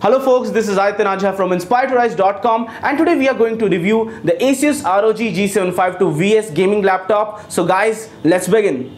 Hello folks, this is Ajha from inspiredtorise.com and today we are going to review the ASUS ROG G752VS gaming laptop. So guys, let's begin.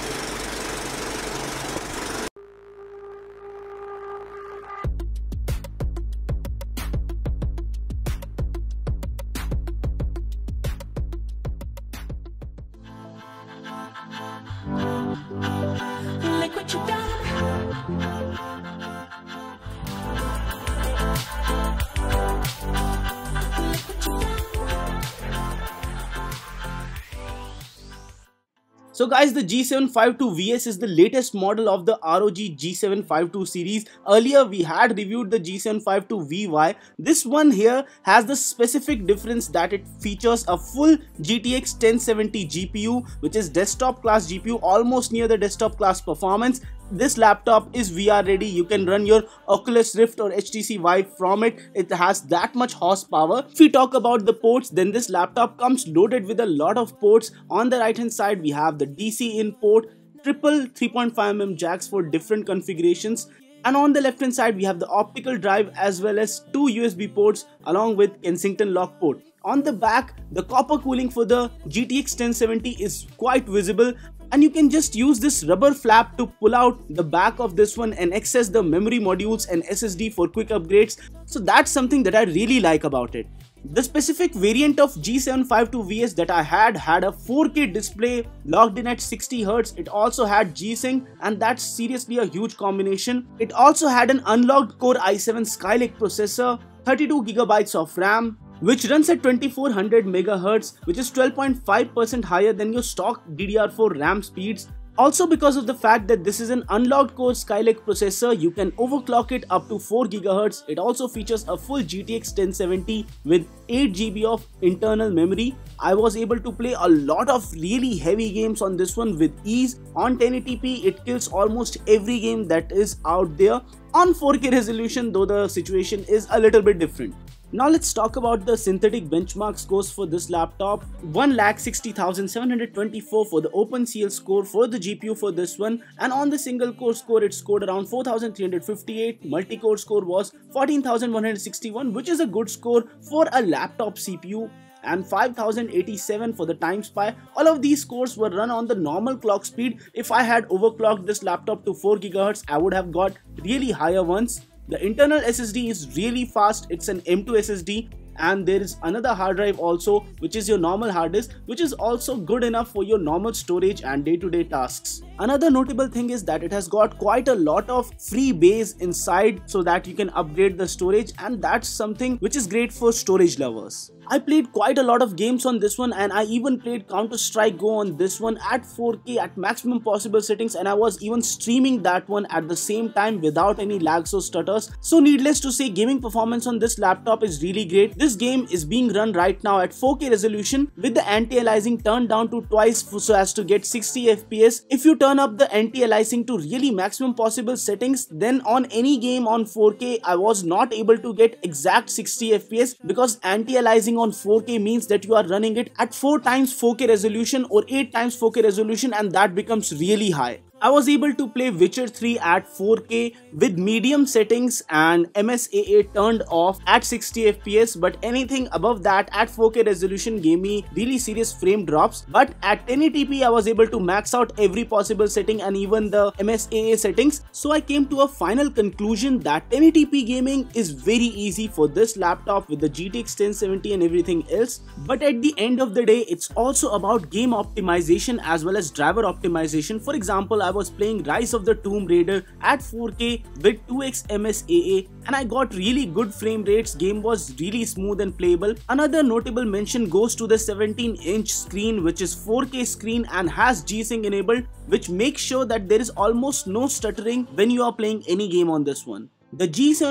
So guys, the G752VS is the latest model of the ROG G752 series. Earlier we had reviewed the G752VY. This one here has the specific difference that it features a full GTX 1070 GPU, which is desktop class GPU, almost near the desktop class performance. This laptop is VR ready. You can run your Oculus Rift or HTC Vive from it. It has that much horsepower. If we talk about the ports, then this laptop comes loaded with a lot of ports. On the right hand side, we have the DC in port, triple 3.5mm jacks for different configurations. And on the left hand side, we have the optical drive as well as two USB ports along with Gsync lock port. On the back, the copper cooling for the GTX 1070 is quite visible. And you can just use this rubber flap to pull out the back of this one and access the memory modules and SSD for quick upgrades. So that's something that I really like about it. The specific variant of G752VS that I had a 4K display logged in at 60Hz. It also had Gsync, and that's seriously a huge combination. It also had an unlocked Core i7 Skylake processor, 32GB of RAM, which runs at 2400 MHz, which is 12.5% higher than your stock DDR4 RAM speeds. Also, because of the fact that this is an unlocked core Skylake processor, you can overclock it up to 4 GHz. It also features a full GTX 1070 with 8 GB of internal memory. I was able to play a lot of really heavy games on this one with ease. On 1080p, it kills almost every game that is out there. On 4K resolution, though, the situation is a little bit different. Now let's talk about the synthetic benchmark scores for this laptop. 1,60,724 for the OpenCL score for the GPU for this one, and on the single core score it scored around 4,358. Multi-core score was 14,161, which is a good score for a laptop CPU, and 5,087 for the time spy. All of these scores were run on the normal clock speed. If I had overclocked this laptop to 4 GHz, I would have got really higher ones. The internal SSD is really fast. It's an M2 SSD, and there is another hard drive also, which is your normal hard disk, which is also good enough for your normal storage and day-to-day tasks. Another notable thing is that it has got quite a lot of free bays inside so that you can upgrade the storage, and that's something which is great for storage lovers. I played quite a lot of games on this one, and I even played Counter-Strike Go on this one at 4K at maximum possible settings, and I was even streaming that one at the same time without any lags or stutters. So needless to say, gaming performance on this laptop is really great. This game is being run right now at 4K resolution with the anti-aliasing turned down to twice so as to get 60 FPS. If you turn up the anti-aliasing to really maximum possible settings, then on any game on 4K, I was not able to get exact 60 FPS because anti-aliasing on 4K means that you are running it at 4 times 4K resolution or 8 times 4K resolution, and that becomes really high. I was able to play Witcher 3 at 4K with medium settings and MSAA turned off at 60 FPS, but anything above that at 4K resolution gave me really serious frame drops. But at 1080p, I was able to max out every possible setting and even the MSAA settings. So I came to a final conclusion that 1080p gaming is very easy for this laptop with the GTX 1070 and everything else. But at the end of the day, it's also about game optimization as well as driver optimization. For example, I was playing Rise of the Tomb Raider at 4K with 2x MSAA, and I got really good frame rates. Game was really smooth and playable. Another notable mention goes to the 17-inch screen, which is 4K screen and has Gsync enabled, which makes sure that there is almost no stuttering when you are playing any game on this one. The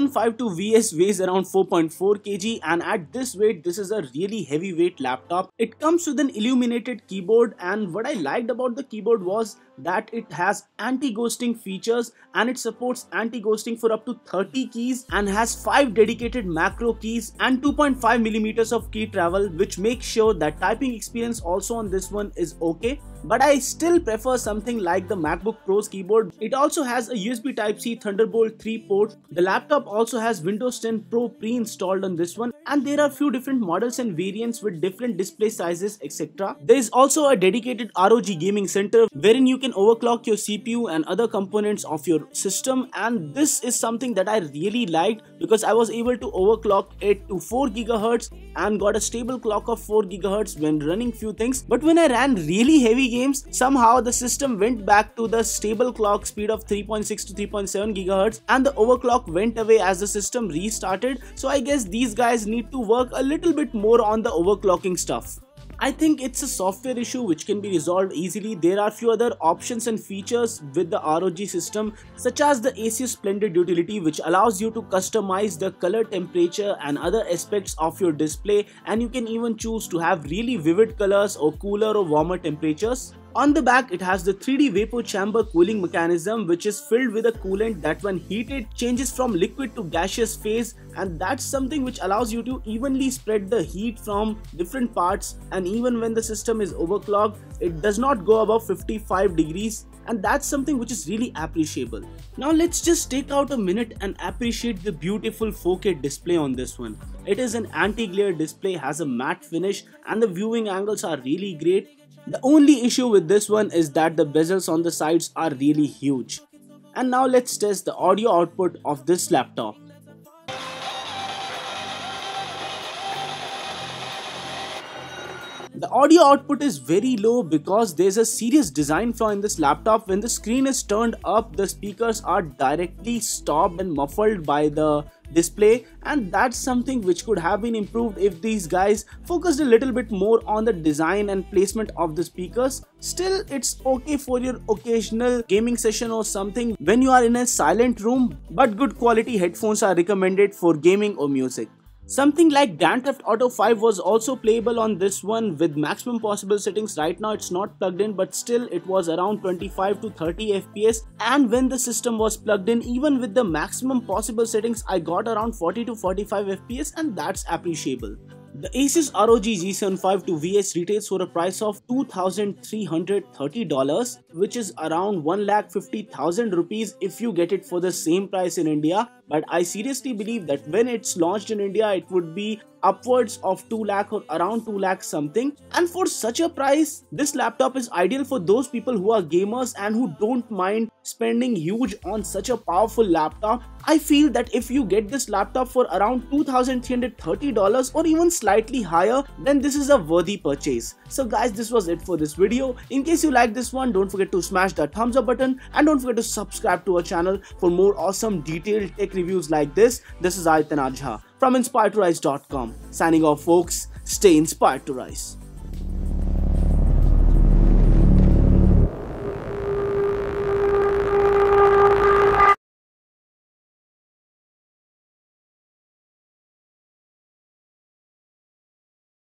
G752VS weighs around 4.4 kg, and at this weight, this is a really heavyweight laptop. It comes with an illuminated keyboard, and what I liked about the keyboard was that it has anti-ghosting features, and it supports anti-ghosting for up to 30 keys and has 5 dedicated macro keys and 2.5 millimeters of key travel, which makes sure that typing experience also on this one is okay. but I still prefer something like the MacBook Pro's keyboard. It also has a USB Type-C Thunderbolt 3 port. The laptop also has Windows 10 Pro pre-installed on this one, and there are few different models and variants with different display sizes, etc. There is also a dedicated ROG gaming center wherein you can overclock your CPU and other components of your system, and this is something that I really liked because I was able to overclock it to 4 GHz and got a stable clock of 4 GHz when running few things. But when I ran really heavy games, somehow the system went back to the stable clock speed of 3.6 to 3.7 GHz and the overclock went away as the system restarted. So I guess these guys need to work a little bit more on the overclocking stuff. I think it's a software issue which can be resolved easily. There are few other options and features with the ROG system, such as the ASUS Splendid utility, which allows you to customize the color, temperature and other aspects of your display, and you can even choose to have really vivid colors or cooler or warmer temperatures. On the back, it has the 3D vapor chamber cooling mechanism, which is filled with a coolant that when heated changes from liquid to gaseous phase, and that's something which allows you to evenly spread the heat from different parts, and even when the system is overclocked, it does not go above 55 degrees, and that's something which is really appreciable. Now let's just take out a minute and appreciate the beautiful 4K display on this one. It is an anti-glare display, has a matte finish, and the viewing angles are really great. The only issue with this one is that the bezels on the sides are really huge. And now let's test the audio output of this laptop. The audio output is very low because there's a serious design flaw in this laptop. When the screen is turned up, the speakers are directly stopped and muffled by the display, and that's something which could have been improved if these guys focused a little bit more on the design and placement of the speakers. Still, it's okay for your occasional gaming session or something when you are in a silent room, but good quality headphones are recommended for gaming or music. Something like Grand Theft Auto 5 was also playable on this one with maximum possible settings. Right now it's not plugged in, but still it was around 25 to 30 FPS, and when the system was plugged in, even with the maximum possible settings, I got around 40 to 45 FPS, and that's appreciable. The ASUS ROG G752VS retails for a price of $2,330, which is around 1,50,000 rupees if you get it for the same price in India. But I seriously believe that when it's launched in India, it would be upwards of 2 lakh or around 2 lakh something. And for such a price, this laptop is ideal for those people who are gamers and who don't mind spending huge on such a powerful laptop. I feel that if you get this laptop for around $2,330 or even slightly higher, then this is a worthy purchase. So guys, this was it for this video. In case you like this one, don't forget to smash that thumbs up button and don't forget to subscribe to our channel for more awesome detailed tech reviews like this. This is Aditya Jha from InspiredToRise.com. Signing off folks, stay inspired to rise.